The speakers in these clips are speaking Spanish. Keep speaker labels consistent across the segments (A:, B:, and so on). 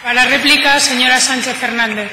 A: Para réplica, señora Sánchez Fernández.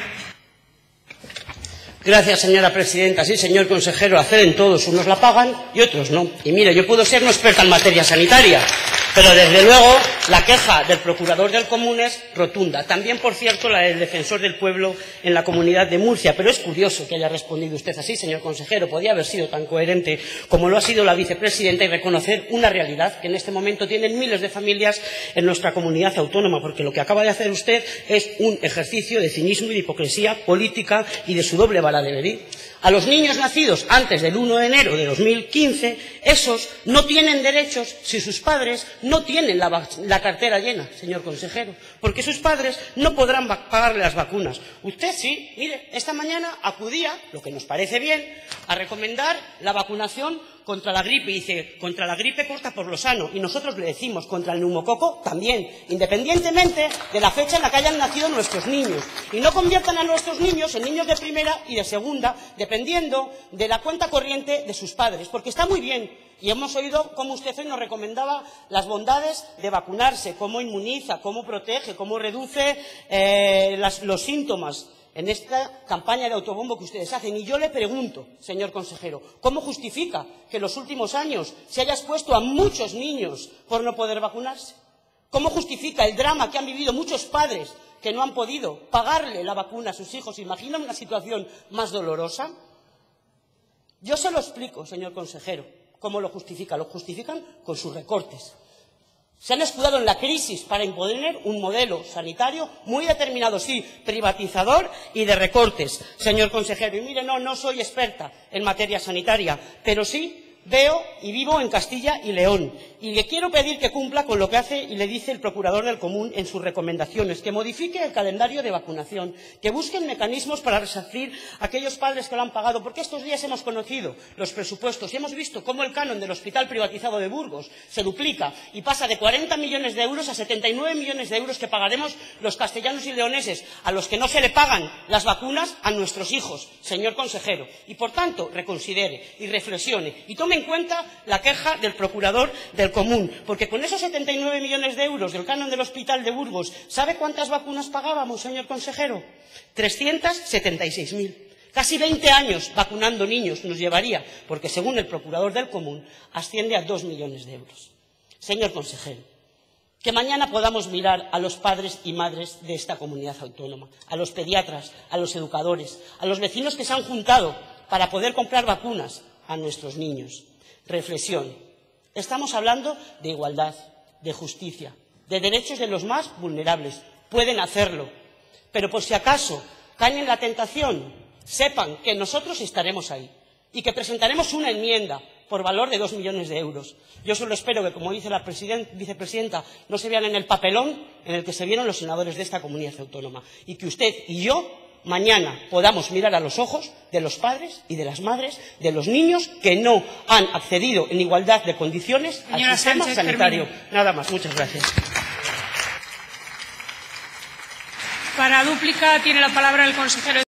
B: Gracias, señora presidenta. Sí, señor consejero, acceden todos. Unos la pagan y otros no. Y mire, yo puedo ser no experta en materia sanitaria, pero desde luego la queja del procurador del Común es rotunda. También, por cierto, la del defensor del pueblo en la Comunidad de Murcia. Pero es curioso que haya respondido usted así, señor consejero. Podía haber sido tan coherente como lo ha sido la vicepresidenta y reconocer una realidad que en este momento tienen miles de familias en nuestra comunidad autónoma, porque lo que acaba de hacer usted es un ejercicio de cinismo y de hipocresía política y de su doble vara de medir. A los niños nacidos antes del 1 de enero de 2015, esos no tienen derechos si sus padres no tienen la cartera llena, señor consejero, porque sus padres no podrán pagarle las vacunas. Usted sí, mire, esta mañana acudía, lo que nos parece bien, a recomendar la vacunación contra la gripe. Dice, contra la gripe corta por lo sano. Y nosotros le decimos, contra el neumococo también, independientemente de la fecha en la que hayan nacido nuestros niños. Y no conviertan a nuestros niños en niños de primera y de segunda, dependiendo de la cuenta corriente de sus padres. Porque está muy bien, y hemos oído cómo usted hoy nos recomendaba las bondades de vacunarse, cómo inmuniza, cómo protege, cómo reduce los síntomas en esta campaña de autobombo que ustedes hacen. Y yo le pregunto, señor consejero, ¿cómo justifica que en los últimos años se haya expuesto a muchos niños por no poder vacunarse? ¿Cómo justifica el drama que han vivido muchos padres que no han podido pagarle la vacuna a sus hijos? ¿Imaginan una situación más dolorosa? Yo se lo explico, señor consejero, cómo lo justifica. Lo justifican con sus recortes. Se han escudado en la crisis para imponer un modelo sanitario muy determinado, sí, privatizador y de recortes, señor consejero. Y mire, no soy experta en materia sanitaria, pero sí veo y vivo en Castilla y León. Y le quiero pedir que cumpla con lo que hace y le dice el procurador del Común en sus recomendaciones, que modifique el calendario de vacunación, que busquen mecanismos para resarcir a aquellos padres que lo han pagado, porque estos días hemos conocido los presupuestos y hemos visto cómo el canon del hospital privatizado de Burgos se duplica y pasa de 40 millones de euros a 79 millones de euros que pagaremos los castellanos y leoneses, a los que no se le pagan las vacunas a nuestros hijos, señor consejero. Y, por tanto, reconsidere y reflexione y tome en cuenta la queja del procurador del Común, porque con esos 79 millones de euros del canon del hospital de Burgos, ¿sabe cuántas vacunas pagábamos, señor consejero? 376.000. Casi 20 años vacunando niños nos llevaría, porque según el procurador del Común asciende a 2 millones de euros. Señor consejero, que mañana podamos mirar a los padres y madres de esta comunidad autónoma, a los pediatras, a los educadores, a los vecinos que se han juntado para poder comprar vacunas a nuestros niños. Reflexión. Estamos hablando de igualdad, de justicia, de derechos de los más vulnerables. Pueden hacerlo, pero por si acaso caen en la tentación, sepan que nosotros estaremos ahí y que presentaremos una enmienda por valor de 2 millones de euros. Yo solo espero que, como dice la vicepresidenta, no se vean en el papelón en el que se vieron los senadores de esta comunidad autónoma, y que usted y yo mañana podamos mirar a los ojos de los padres y de las madres de los niños que no han accedido en igualdad de condiciones al sistema sanitario. Nada más. Muchas gracias.
A: Para dúplica tiene la palabra el consejero.